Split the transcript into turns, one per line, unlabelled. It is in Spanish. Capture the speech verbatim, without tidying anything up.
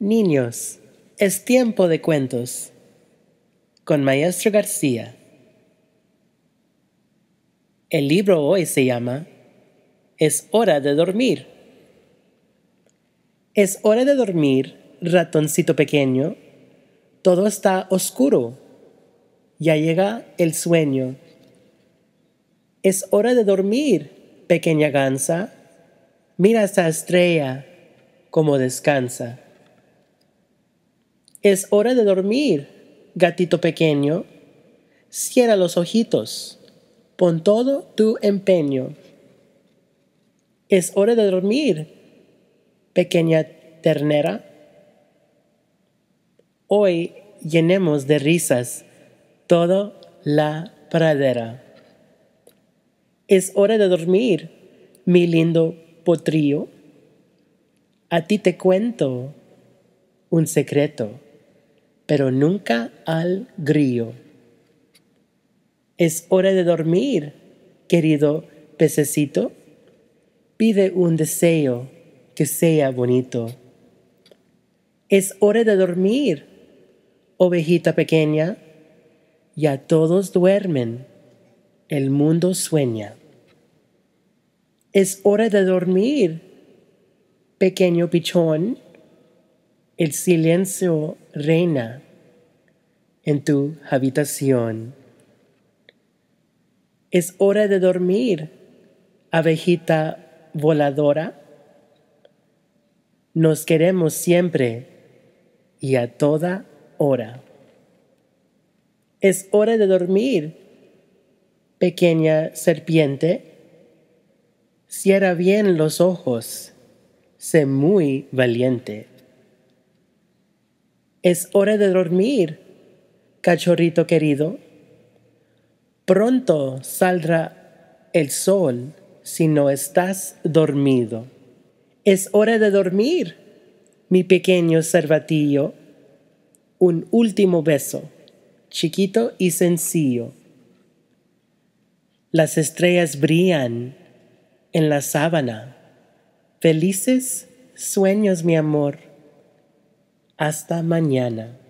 Niños, es tiempo de cuentos con Maestro García. El libro hoy se llama Es hora de dormir. Es hora de dormir, ratoncito pequeño. Todo está oscuro. Ya llega el sueño. Es hora de dormir, pequeña gansa. Mira esa estrella como descansa. Es hora de dormir, gatito pequeño. Cierra los ojitos. Pon todo tu empeño. Es hora de dormir, pequeña ternera. Hoy llenemos de risas toda la pradera. Es hora de dormir, mi lindo potrillo. A ti te cuento un secreto, pero nunca al grillo. Es hora de dormir, querido pececito. Pide un deseo que sea bonito. Es hora de dormir, ovejita pequeña. Ya todos duermen, el mundo sueña. Es hora de dormir, pequeño pichón. El silencio reina en tu habitación. Es hora de dormir, abejita voladora. Nos queremos siempre y a toda hora. Es hora de dormir, pequeña serpiente. Cierra bien los ojos, sé muy valiente. Es hora de dormir, cachorrito querido. Pronto saldrá el sol si no estás dormido. Es hora de dormir, mi pequeño cervatillo. Un último beso, chiquito y sencillo. Las estrellas brillan en la sábana. Felices sueños, mi amor. Hasta mañana.